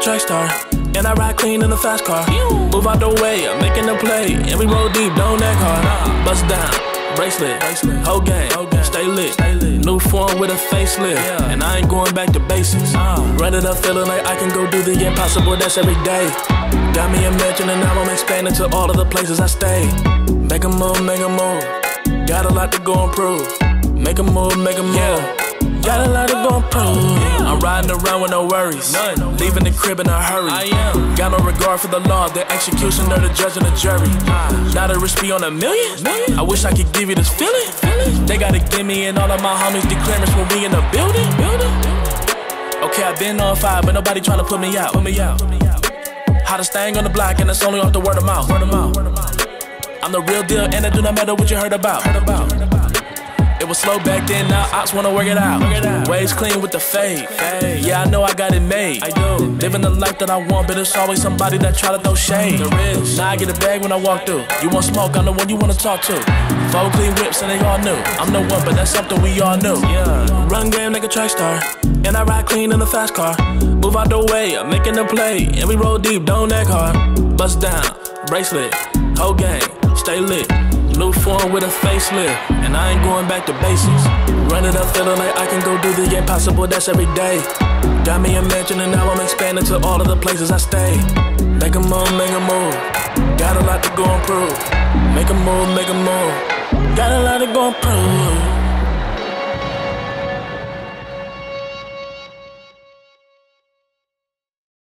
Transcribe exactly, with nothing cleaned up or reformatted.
track star, and I ride clean in a fast car. Move out the way, I'm making a play, and we roll deep, don't that hard. Bust down, bracelet, whole game, stay lit. New form with a facelift, and I ain't going back to basics. Run it up, feeling like I can go do the impossible, that's every day. Got me imagining now I'm expanding to all of the places I stay. Make a move, make a move, got a lot to go improve. Make a move, make a move, got a lot to go improve. I'm riding around with no worries, leaving the crib in a hurry. Got no regard for the law, the execution or the judge and the jury. Not a risk be on a million, I wish I could give you this feeling. They gotta give me and all of my homies declaring when we in the building. Okay, I've been on fire, but nobody tryna put me out. Put me out. Hottest thing on the block, and it's only off the word of mouth. I'm the real deal, and it do not matter what you heard about. It was slow back then, now ops wanna work it out. Waves clean with the fade. Yeah, I know I got it made. I do. Living the life that I want, but it's always somebody that try to throw shade. Now I get a bag when I walk through. You want smoke, I'm the one you wanna talk to. Four clean whips and they all new. I'm the one, but that's something we all knew. Run game like a track star, and I ride clean in a fast car. Move out the way, I'm making a play, and we roll deep, don't act hard. Bust down, bracelet, whole game, stay lit. New form with a facelift, and I ain't going back to basics. Run it up, feeling like I can go do the impossible, that's every day. Got me imagining now I'm expanding to all of the places I stay. Make a move, make a move, got a lot to go improve. Make a move, make a move, got a lot to go improve.